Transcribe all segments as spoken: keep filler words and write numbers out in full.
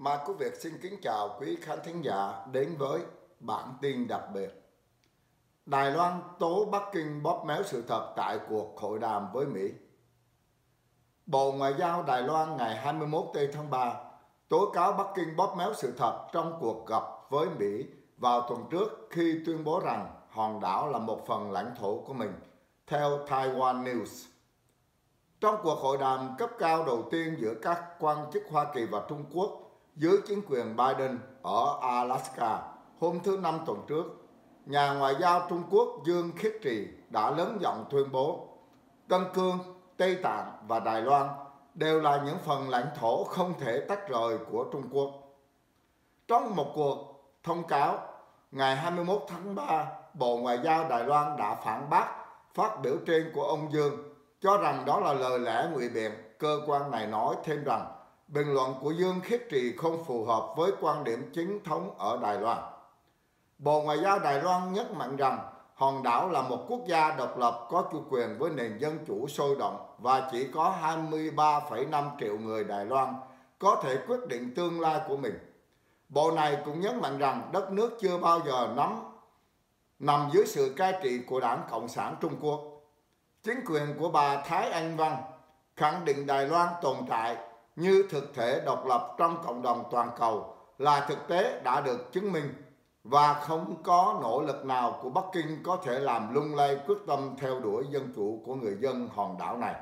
Mai Quốc Việt xin kính chào quý khán thính giả đến với bản tin đặc biệt. Đài Loan tố Bắc Kinh bóp méo sự thật tại cuộc hội đàm với Mỹ. Bộ Ngoại giao Đài Loan ngày hai mươi mốt tháng ba tố cáo Bắc Kinh bóp méo sự thật trong cuộc gặp với Mỹ vào tuần trước khi tuyên bố rằng hòn đảo là một phần lãnh thổ của mình, theo Taiwan News. Trong cuộc hội đàm cấp cao đầu tiên giữa các quan chức Hoa Kỳ và Trung Quốc dưới chính quyền Biden ở Alaska hôm thứ Năm tuần trước, nhà ngoại giao Trung Quốc Dương Khiết Trì đã lớn giọng tuyên bố Tân Cương, Tây Tạng và Đài Loan đều là những phần lãnh thổ không thể tách rời của Trung Quốc. Trong một cuộc thông cáo ngày hai mươi mốt tháng ba, Bộ Ngoại giao Đài Loan đã phản bác phát biểu trên của ông Dương, cho rằng đó là lời lẽ ngụy biện. Cơ quan này nói thêm rằng bình luận của Dương Khiết Trì không phù hợp với quan điểm chính thống ở Đài Loan. Bộ Ngoại giao Đài Loan nhấn mạnh rằng hòn đảo là một quốc gia độc lập có chủ quyền với nền dân chủ sôi động và chỉ có hai mươi ba phẩy năm triệu người Đài Loan có thể quyết định tương lai của mình. Bộ này cũng nhấn mạnh rằng đất nước chưa bao giờ nắm nằm dưới sự cai trị của Đảng Cộng sản Trung Quốc. Chính quyền của bà Thái Anh Văn khẳng định Đài Loan tồn tại như thực thể độc lập trong cộng đồng toàn cầu là thực tế đã được chứng minh, và không có nỗ lực nào của Bắc Kinh có thể làm lung lay quyết tâm theo đuổi dân chủ của người dân hòn đảo này.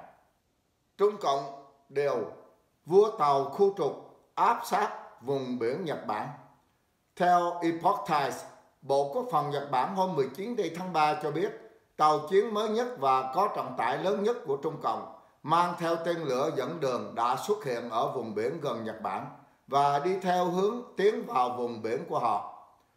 Trung Cộng đều vua tàu khu trục áp sát vùng biển Nhật Bản. Theo Epoch Times, Bộ Quốc phòng Nhật Bản hôm mười chín tháng ba cho biết tàu chiến mới nhất và có trọng tải lớn nhất của Trung Cộng mang theo tên lửa dẫn đường đã xuất hiện ở vùng biển gần Nhật Bản và đi theo hướng tiến vào vùng biển của họ.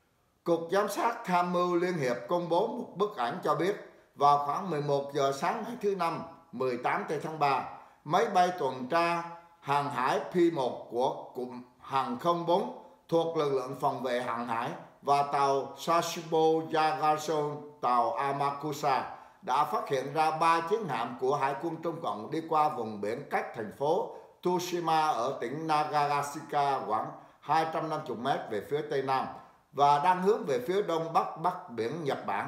Cục Giám sát Tham mưu Liên hiệp công bố một bức ảnh cho biết vào khoảng mười một giờ sáng ngày thứ Năm, mười tám tháng ba, máy bay tuần tra hàng hải P một của Cụm Hàng không bốn thuộc lực lượng phòng vệ hàng hải và tàu Sasebo Yagason, tàu Amakusa, đã phát hiện ra ba chiến hạm của Hải quân Trung Cộng đi qua vùng biển cách thành phố Tsushima ở tỉnh Nagasaki khoảng hai trăm năm mươi mét về phía tây nam và đang hướng về phía đông bắc bắc biển Nhật Bản.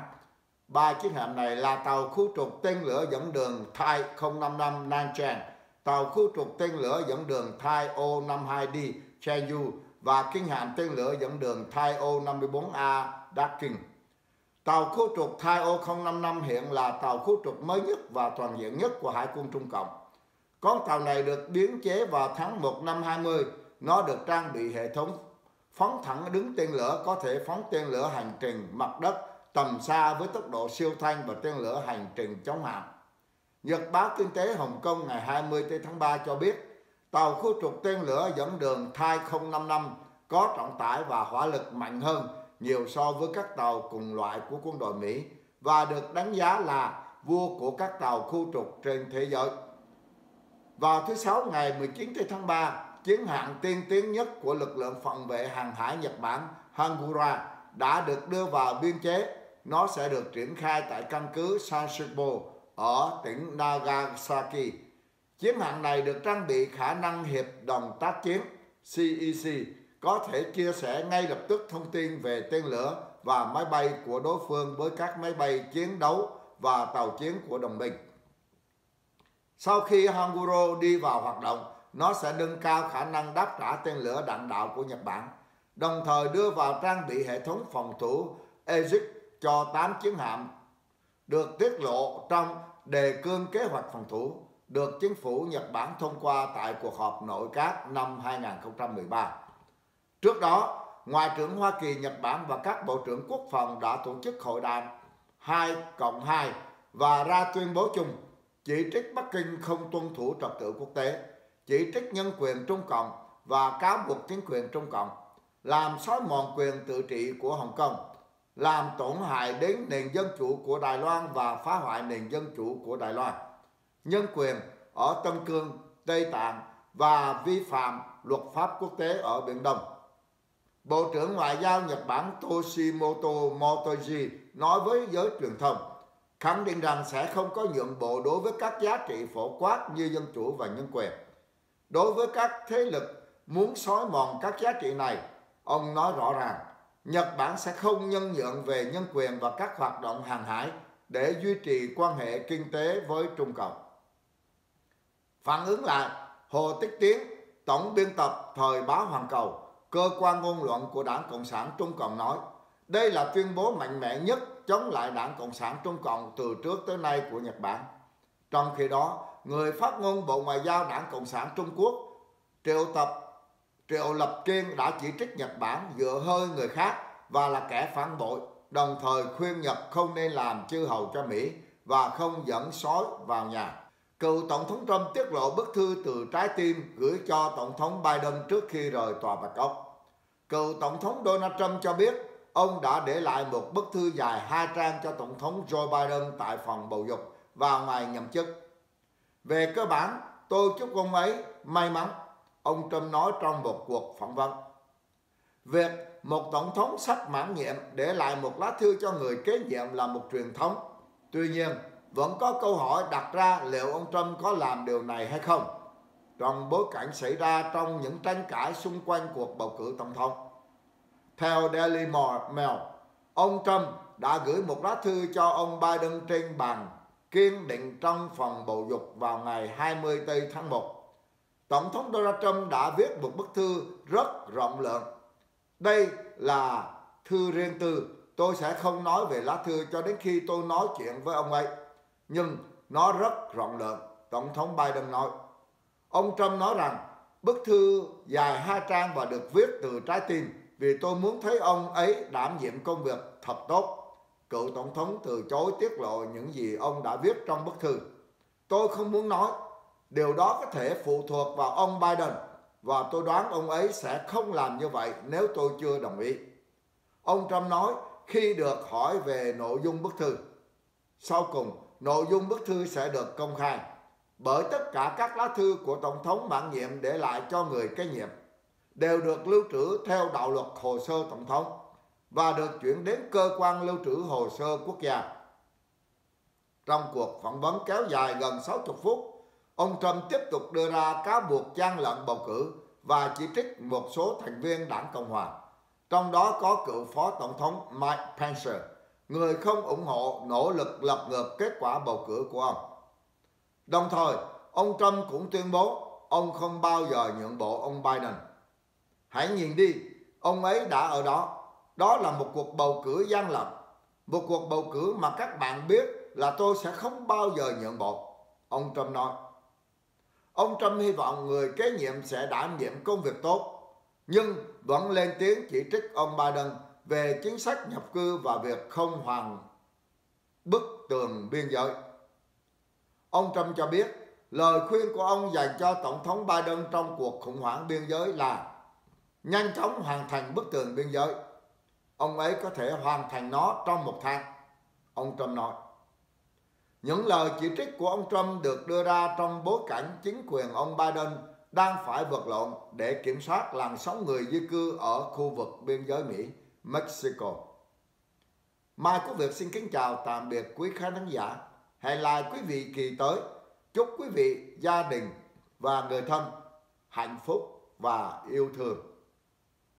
Ba chiến hạm này là tàu khu trục tên lửa dẫn đường Thai không năm năm Nanchang, tàu khu trục tên lửa dẫn đường Thai O năm hai D Cheju và kinh hạm tên lửa dẫn đường Thai O năm mươi bốn A Dakin. Tàu khu trục Thai O không năm năm hiện là tàu khu trục mới nhất và toàn diện nhất của Hải quân Trung Cộng. Con tàu này được biến chế vào tháng một năm hai mươi. Nó được trang bị hệ thống phóng thẳng đứng tên lửa có thể phóng tên lửa hành trình mặt đất tầm xa với tốc độ siêu thanh và tên lửa hành trình chống hạm. Nhật báo Kinh tế Hồng Kông ngày hai mươi tháng ba cho biết tàu khu trục tên lửa dẫn đường Thai không năm năm có trọng tải và hỏa lực mạnh hơn nhiều so với các tàu cùng loại của quân đội Mỹ và được đánh giá là vua của các tàu khu trục trên thế giới. Vào thứ Sáu ngày mười chín tháng ba, chiến hạm tiên tiến nhất của lực lượng phòng vệ hàng hải Nhật Bản Hagura đã được đưa vào biên chế. Nó sẽ được triển khai tại căn cứ Sasebo ở tỉnh Nagasaki. Chiến hạm này được trang bị khả năng hiệp đồng tác chiến C E C, có thể chia sẻ ngay lập tức thông tin về tên lửa và máy bay của đối phương với các máy bay chiến đấu và tàu chiến của đồng minh. Sau khi Haguro đi vào hoạt động, nó sẽ nâng cao khả năng đáp trả tên lửa đạn đạo của Nhật Bản, đồng thời đưa vào trang bị hệ thống phòng thủ Aegis cho tám chiến hạm, được tiết lộ trong đề cương kế hoạch phòng thủ, được chính phủ Nhật Bản thông qua tại cuộc họp nội các năm hai nghìn không trăm mười ba. Trước đó, Ngoại trưởng Hoa Kỳ, Nhật Bản và các Bộ trưởng Quốc phòng đã tổ chức hội đàm hai cộng hai và ra tuyên bố chung chỉ trích Bắc Kinh không tuân thủ trật tự quốc tế, chỉ trích nhân quyền Trung Cộng và cáo buộc chính quyền Trung Cộng làm xói mòn quyền tự trị của Hồng Kông, làm tổn hại đến nền dân chủ của Đài Loan và phá hoại nền dân chủ của Đài Loan, nhân quyền ở Tân Cương, Tây Tạng và vi phạm luật pháp quốc tế ở Biển Đông. Bộ trưởng Ngoại giao Nhật Bản Toshimoto Motegi nói với giới truyền thông, khẳng định rằng sẽ không có nhượng bộ đối với các giá trị phổ quát như dân chủ và nhân quyền. Đối với các thế lực muốn xói mòn các giá trị này. Ông nói rõ ràng, Nhật Bản sẽ không nhân nhượng về nhân quyền và các hoạt động hàng hải để duy trì quan hệ kinh tế với Trung Cộng. Phản ứng lại, Hồ Tích Tiến, tổng biên tập thời báo Hoàn Cầu, cơ quan ngôn luận của Đảng Cộng sản Trung Cộng nói, đây là tuyên bố mạnh mẽ nhất chống lại Đảng Cộng sản Trung Cộng từ trước tới nay của Nhật Bản. Trong khi đó, người phát ngôn Bộ Ngoại giao Đảng Cộng sản Trung Quốc, Triệu Tập Triệu Lập Kiên đã chỉ trích Nhật Bản dựa hơi người khác và là kẻ phản bội, đồng thời khuyên Nhật không nên làm chư hầu cho Mỹ và không dẫn sói vào nhà. Cựu Tổng thống Trump tiết lộ bức thư từ trái tim gửi cho Tổng thống Biden trước khi rời Tòa Bạch Ốc. Cựu Tổng thống Donald Trump cho biết ông đã để lại một bức thư dài hai trang cho Tổng thống Joe Biden tại phòng bầu dục vào ngày nhậm chức. Về cơ bản, tôi chúc ông ấy may mắn, ông Trump nói trong một cuộc phỏng vấn. Việc một tổng thống sắp mãn nhiệm để lại một lá thư cho người kế nhiệm là một truyền thống. Tuy nhiên, vẫn có câu hỏi đặt ra liệu ông Trump có làm điều này hay không, trong bối cảnh xảy ra trong những tranh cãi xung quanh cuộc bầu cử tổng thống. Theo Daily Mail, ông Trump đã gửi một lá thư cho ông Biden trên bàn kiên định trong phòng bầu dục vào ngày hai mươi tây tháng một. Tổng thống Donald Trump đã viết một bức thư rất rộng lượng. Đây là thư riêng tư, tôi sẽ không nói về lá thư cho đến khi tôi nói chuyện với ông ấy. Nhưng nó rất rộng lượng, Tổng thống Biden nói. Ông Trump nói rằng bức thư dài hai trang và được viết từ trái tim vì tôi muốn thấy ông ấy đảm nhiệm công việc thật tốt. Cựu Tổng thống từ chối tiết lộ những gì ông đã viết trong bức thư. Tôi không muốn nói. Điều đó có thể phụ thuộc vào ông Biden và tôi đoán ông ấy sẽ không làm như vậy nếu tôi chưa đồng ý. Ông Trump nói khi được hỏi về nội dung bức thư. Sau cùng, nội dung bức thư sẽ được công khai bởi tất cả các lá thư của Tổng thống mãn nhiệm để lại cho người kế nhiệm đều được lưu trữ theo đạo luật hồ sơ Tổng thống và được chuyển đến cơ quan lưu trữ hồ sơ quốc gia. Trong cuộc phỏng vấn kéo dài gần sáu mươi phút, ông Trump tiếp tục đưa ra cáo buộc gian lận bầu cử và chỉ trích một số thành viên Đảng Cộng Hòa, trong đó có cựu Phó Tổng thống Mike Pence, người không ủng hộ nỗ lực lật ngược kết quả bầu cử của ông. Đồng thời, ông Trump cũng tuyên bố ông không bao giờ nhượng bộ ông Biden. Hãy nhìn đi, ông ấy đã ở đó. Đó là một cuộc bầu cử gian lận, một cuộc bầu cử mà các bạn biết là tôi sẽ không bao giờ nhượng bộ, ông Trump nói. Ông Trump hy vọng người kế nhiệm sẽ đảm nhiệm công việc tốt, nhưng vẫn lên tiếng chỉ trích ông Biden về chính sách nhập cư và việc không hoàn bức tường biên giới. Ông Trump cho biết lời khuyên của ông dành cho Tổng thống Biden trong cuộc khủng hoảng biên giới là nhanh chóng hoàn thành bức tường biên giới. Ông ấy có thể hoàn thành nó trong một tháng, ông Trump nói. Những lời chỉ trích của ông Trump được đưa ra trong bối cảnh chính quyền ông Biden đang phải vật lộn để kiểm soát làn sóng người di cư ở khu vực biên giới Mỹ-Mexico. Mai Quốc Việt xin kính chào tạm biệt quý khán giả. Hẹn lại quý vị kỳ tới. Chúc quý vị, gia đình và người thân hạnh phúc và yêu thương.